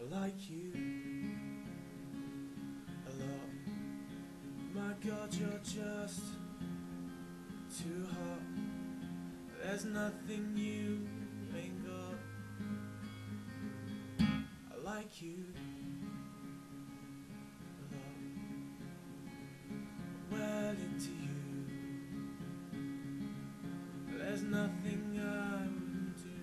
like you a lot. My God, you're just too hot. There's nothing you ain't got. I like you a lot. Well into you. There's nothing I wouldn't do.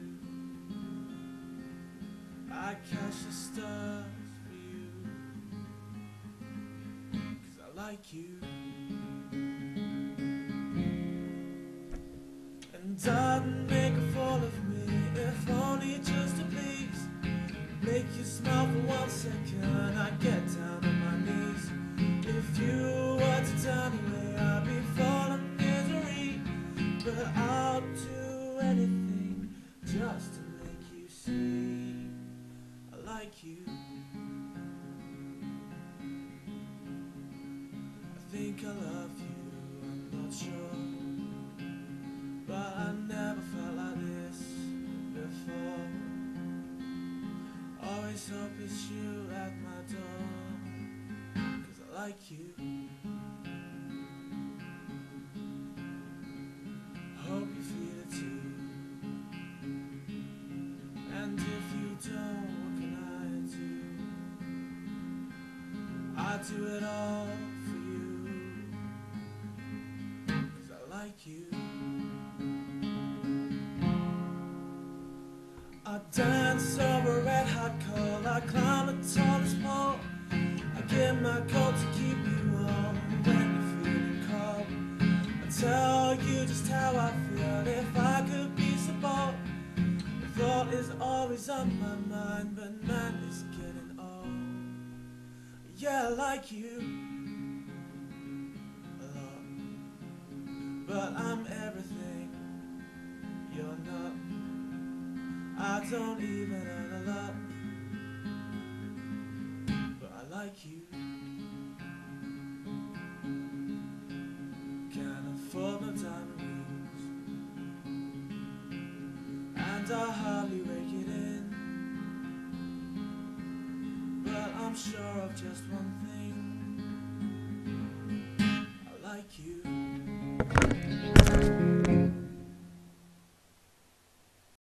I catch the stars for you, 'cause I like you. And I'd make a fall of me, if only just to please make you smile for 1 second. I'd get down on my knees. If you were to turn away, I'd be full of misery. But I'll do anything just to make you see I like you. I think I love you, I'm not sure, but I never felt like this before. Always hope it's you at my door, 'cause I like you. Hope you feel it too. And if you don't, what can I do? I do it all for you, 'cause I like you. I dance over a red hot coal, I climb the tallest pole, I get my coat to keep you warm when you're feeling cold. I tell you just how I feel, if I could be so bold. The thought is always on my mind, but man, it's getting old. Yeah, I like you a lot, but I'm everything you're not. I don't even earn a lot, but I like you. Can't afford no diamond rings, and I hardly rake it in, but I'm sure of just one thing: I like you.